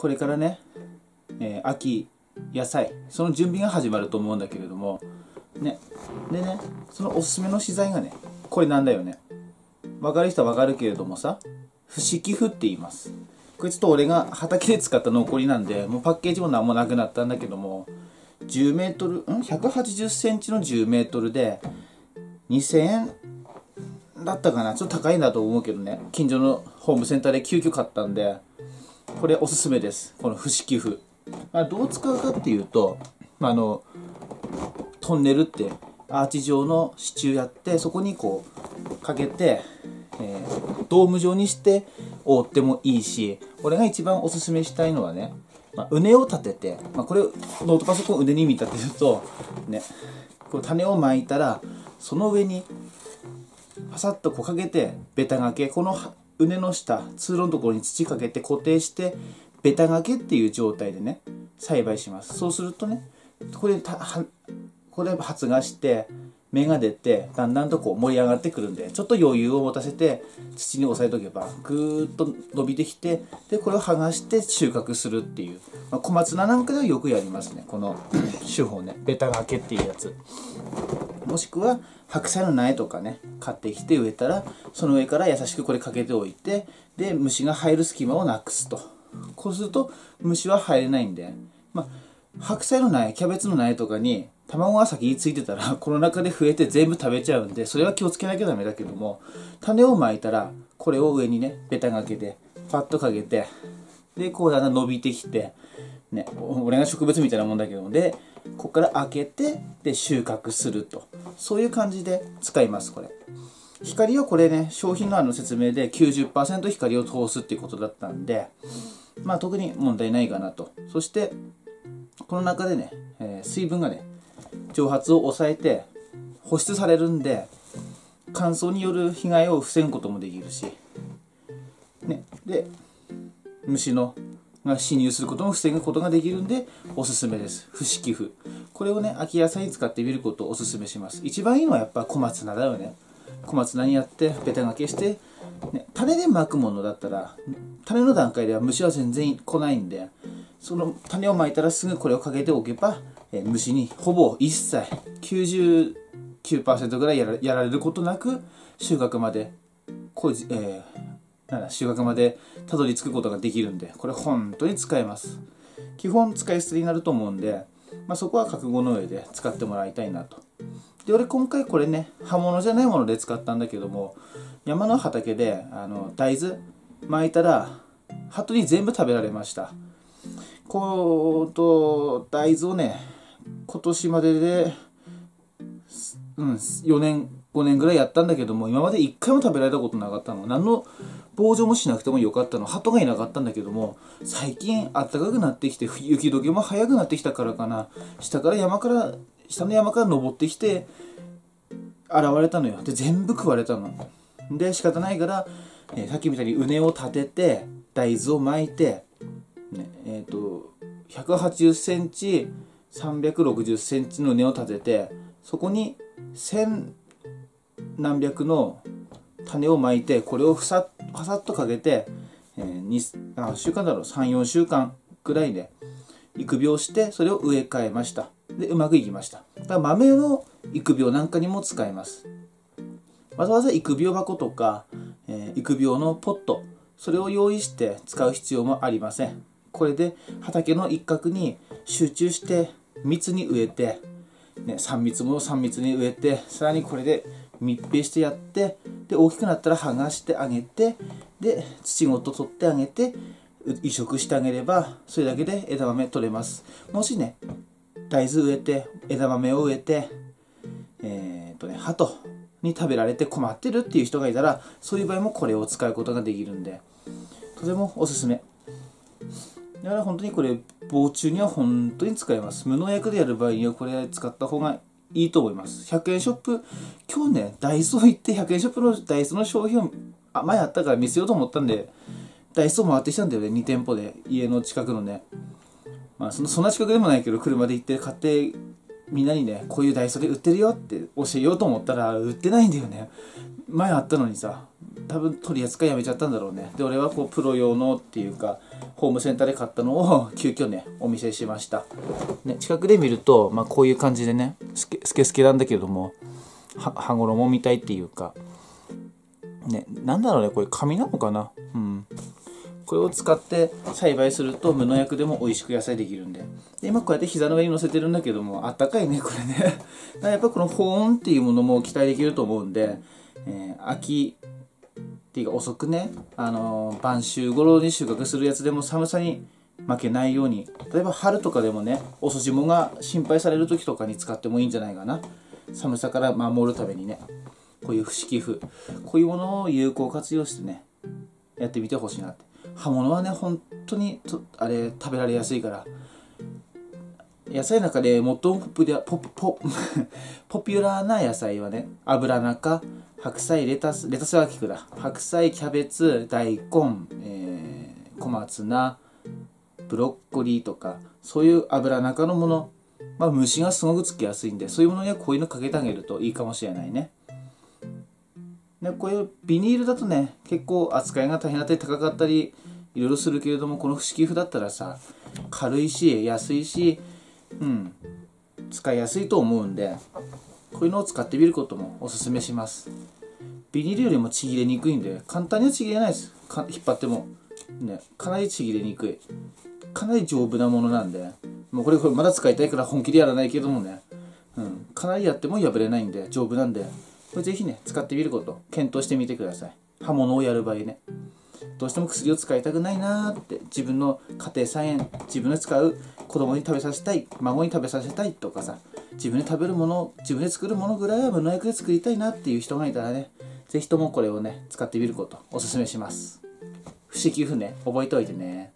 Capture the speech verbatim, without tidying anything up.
これからね、えー、秋野菜その準備が始まると思うんだけれどもね。でね、そのおすすめの資材がねこれなんだよね。分かる人は分かるけれどもさ、不織布って言います。これちょっと俺が畑で使った残りなんで、もうパッケージも何もなくなったんだけども、じゅうメートルんひゃくはちじゅっセンチのじゅうメートルでにせんえんだったかな。ちょっと高いんだと思うけどね、近所のホームセンターで急遽買ったんで、これおすすめです、この不織布。まあ、どう使うかっていうと、あのトンネルってアーチ状の支柱やって、そこにこうかけて、えー、ドーム状にして覆ってもいいし、俺が一番おすすめしたいのはね、まあ、畝を立てて、まあ、これノートパソコンを畝に見立てるとね、こう種をまいたらその上にパサッとこうかけてベタがけ、この畝の下通路のところに土かけて固定してベタがけっていう状態でね栽培します。そうするとね、これたはこれ発芽して芽が出てだんだんとこう盛り上がってくるんで、ちょっと余裕を持たせて土に押さえとけばぐーっと伸びてきて、でこれを剥がして収穫するっていう、まあ、小松菜なんかではよくやりますね、この手法ね、ベタがけっていうやつ。もしくは白菜の苗とかね買ってきて植えたら、その上から優しくこれかけておいて、で虫が入る隙間をなくすと。こうすると虫は入れないんで、まあ、白菜の苗キャベツの苗とかに卵が先についてたらこの中で増えて全部食べちゃうんで、それは気をつけなきゃダメだけども、種をまいたらこれを上にねベタがけでパッとかけて、でこうだんだん伸びてきてね、俺が植物みたいなもんだけど、でここから開けてで収穫すると、そういう感じで使います。これ光はこれね、商品のあの説明で きゅうじゅっパーセント 光を通すっていうことだったんで、まあ特に問題ないかなと。そしてこの中でね、えー、水分がね蒸発を抑えて保湿されるんで、乾燥による被害を防ぐこともできるし、ね、で虫のが侵入することも防ぐことができるんでおすすめです、不織布。これをね秋野菜に使ってみることをおすすめします。一番いいのはやっぱ小松菜だよね。小松菜にやってベタがけして、ね、種でまくものだったら種の段階では虫は全然来ないんで、その種をまいたらすぐこれをかけておけば、えー、虫にほぼ一切 きゅうじゅうきゅうパーセント ぐらいや ら, やられることなく収穫までこう、えー、なんだ収穫までたどり着くことができるんで、これ本当に使えます。基本使い捨てになると思うんで、まあ、そこは覚悟の上で使ってもらいたいなと。で俺今回これね葉物じゃないもので使ったんだけども、山の畑であの大豆巻いたら鳩に全部食べられました。こうと大豆をね今年までで、うん、よねんごねんぐらいやったんだけども、今までいっかいも食べられたことなかったの。何の防除もしなくてもよかったの。鳩がいなかったんだけども、最近暖かくなってきて雪解けも早くなってきたからかな、下から山から下の山から登ってきて現れたのよ。で全部食われたので仕方ないから、えー、さっきみたいに畝を立てて大豆を巻いて、ね、えっとひゃくはちじゅっセンチさんびゃくろくじゅっセンチの畝を立てて、そこに千何百の種をまいて、これをふさパサッとかけて、えー、にあ週間だろうさんよんしゅうかんぐらいで育苗して、それを植え替えました。でうまくいきました。だから豆の育苗なんかにも使えます。わざわざ育苗箱とか、えー、育苗のポット、それを用意して使う必要もありません。これで畑の一角に集中して密に植えて、ね、さん密もさん密に植えて、さらにこれで密閉してやって、で大きくなったら剥がしてあげて、で土ごと取ってあげて移植してあげれば、それだけで枝豆取れます。もしね大豆植えて枝豆を植えて、えー、っとね鳩に食べられて困ってるっていう人がいたら、そういう場合もこれを使うことができるんで、とてもおすすめ。だから本当にこれ防虫には本当に使えます。無農薬でやる場合にはこれ使った方がいいと思います。ひゃくえんショップ、今日ねダイソー行ってひゃくえんショップのダイソーの商品をあ前あったから見せようと思ったんで、ダイソー回ってきたんだよね、に店舗で、家の近くのね。まあそのそんな近くでもないけど、車で行って買ってみんなにねこういうダイソーで売ってるよって教えようと思ったら売ってないんだよね。前あったのにさ、多分取り扱いやめちゃったんだろうね。で俺はこうプロ用のっていうか、 ホームセンターで買ったのを急遽ねお見せしました、ね、近くで見ると、まあ、こういう感じでねスケスケスケなんだけれどもは羽衣みたいっていうかね、なんだろうねこれ紙なのかな、うん、これを使って栽培すると無農薬でも美味しく野菜できるんで、で今こうやって膝の上に乗せてるんだけどもあったかいねこれねだからやっぱこの保温っていうものも期待できると思うんで、えー、秋っていうか遅くね、あのー、晩秋頃に収穫するやつでも寒さに負けないように、例えば春とかでもね遅霜が心配される時とかに使ってもいいんじゃないかな。寒さから守るためにね、こういう不織布こういうものを有効活用してねやってみてほしいなって。葉物はね本当にとあれ食べられやすいから、野菜の中で最もポピュラポポポピュラーな野菜はね油中、白菜、レタスレタスは効くだ白菜、キャベツ、大根、えー、小松菜、ブロッコリーとかそういう油中のもの、まあ、虫がすごくつきやすいんでそういうものにはこういうのかけてあげるといいかもしれないね。でこういうビニールだとね結構扱いが大変だったり高かったりいろいろするけれども、この不織布だったらさ軽いし安いし、うん、使いやすいと思うんでこういうのを使ってみることもおすすめします。ビニールよりもちぎれにくいんで簡単にはちぎれないです。か引っ張っても、ね、かなりちぎれにくい、かなり丈夫なものなんで、もうこれこれまだ使いたいから本気でやらないけどもね、うん、かなりやっても破れないんで丈夫なんで、これぜひね使ってみること検討してみてください。刃物をやる場合ね、どうしても薬を使いたくないなーって自分の家庭菜園自分で使う子供に食べさせたい、孫に食べさせたいとかさ、自分で食べるもの自分で作るものぐらいは無農薬で作りたいなっていう人がいたらね、ぜひともこれをね使ってみることおすすめします。不織布ね覚えておいてね。